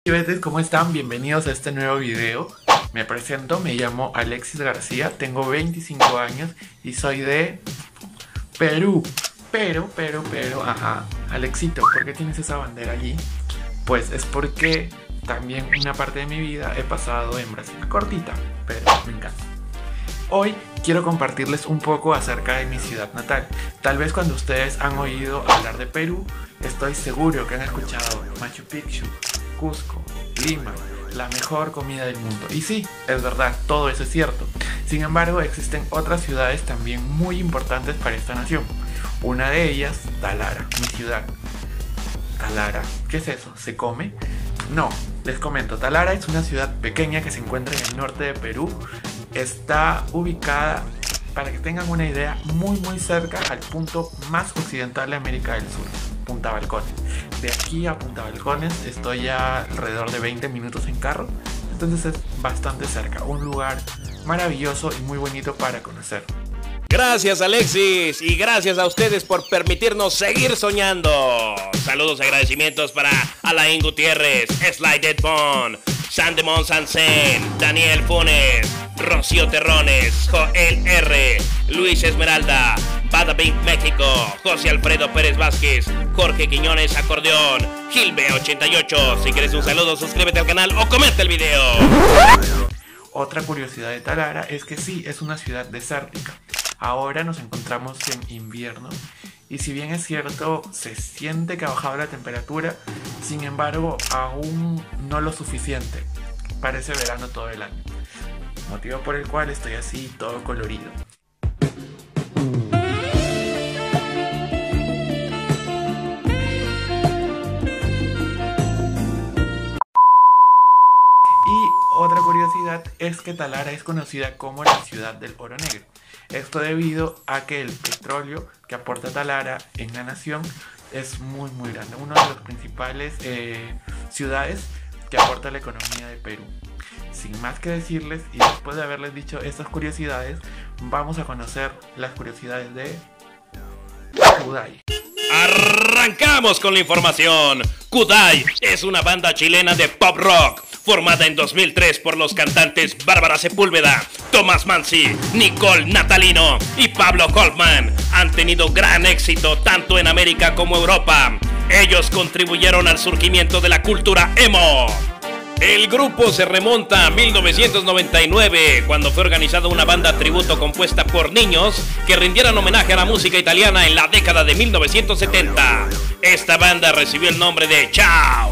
Chivetes, ¿cómo están? Bienvenidos a este nuevo video. Me presento, me llamo Alexis García, tengo 25 años y soy de Perú. Pero, ajá, Alexito, ¿por qué tienes esa bandera allí? Pues es porque también una parte de mi vida he pasado en Brasil. Cortita, pero me encanta. Hoy quiero compartirles un poco acerca de mi ciudad natal. Tal vez cuando ustedes han oído hablar de Perú, estoy seguro que han escuchado Machu Picchu, Cusco, Lima, la mejor comida del mundo. Y sí, es verdad, todo eso es cierto. Sin embargo, existen otras ciudades también muy importantes para esta nación. Una de ellas, Talara, mi ciudad. Talara, ¿qué es eso? ¿Se come? No, les comento, Talara es una ciudad pequeña que se encuentra en el norte de Perú. Está ubicada, para que tengan una idea, muy cerca al punto más occidental de América del Sur, Punta Balcones. De aquí a Punta Balcones estoy ya alrededor de 20 minutos en carro, entonces es bastante cerca, un lugar maravilloso y muy bonito para conocer. Gracias, Alexis, y gracias a ustedes por permitirnos seguir soñando. Saludos y agradecimientos para Alain Gutiérrez, Sly Deadbone, Sandemon Sansen, Daniel Funes, Rocío Terrones, Joel R, Luis Esmeralda, Badabing México, José Alfredo Pérez Vázquez, Jorge Quiñones Acordeón, Gilbe88. Si quieres un saludo, suscríbete al canal o comenta el video. Otra curiosidad de Talara es que sí, es una ciudad desértica. Ahora nos encontramos en invierno y si bien es cierto, se siente que ha bajado la temperatura, sin embargo, aún no lo suficiente. Parece verano todo el año, motivo por el cual estoy así todo colorido. Y otra curiosidad es que Talara es conocida como la ciudad del oro negro. Esto debido a que el petróleo que aporta Talara en la nación es muy grande. Una de las principales ciudades que aporta la economía de Perú. Sin más que decirles, y después de haberles dicho estas curiosidades, vamos a conocer las curiosidades de Kudai. Arrancamos con la información. Kudai es una banda chilena de pop rock formada en 2003 por los cantantes Bárbara Sepúlveda, Tomás Mansi, Nicole Natalino y Pablo Hoffman. Han tenido gran éxito tanto en América como Europa. Ellos contribuyeron al surgimiento de la cultura emo. El grupo se remonta a 1999, cuando fue organizada una banda tributo compuesta por niños que rindieran homenaje a la música italiana en la década de 1970. Esta banda recibió el nombre de Ciao.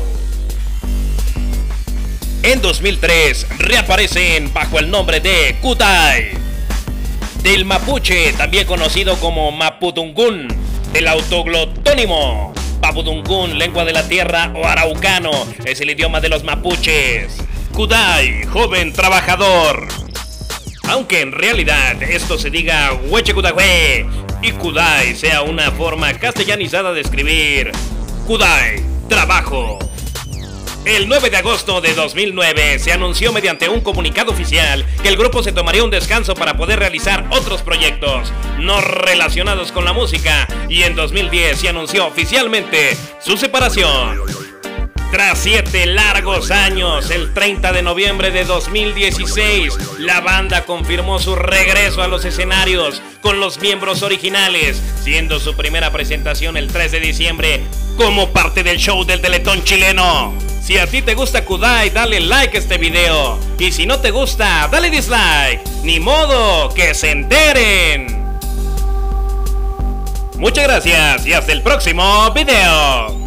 En 2003 reaparecen bajo el nombre de Kudai. Del mapuche, también conocido como mapudungún, del autoglotónimo Papudungún, lengua de la tierra o araucano, es el idioma de los mapuches. Kudai, joven trabajador. Aunque en realidad esto se diga huechecudahue y Kudai sea una forma castellanizada de escribir Kudai, trabajo. El 9 de agosto de 2009 se anunció mediante un comunicado oficial que el grupo se tomaría un descanso para poder realizar otros proyectos no relacionados con la música, y en 2010 se anunció oficialmente su separación. Tras 7 largos años, el 30 de noviembre de 2016, la banda confirmó su regreso a los escenarios con los miembros originales, siendo su primera presentación el 3 de diciembre como parte del show del Teletón chileno. Si a ti te gusta Kudai, dale like a este video, y si no te gusta, dale dislike. Ni modo, que se enteren. Muchas gracias y hasta el próximo video.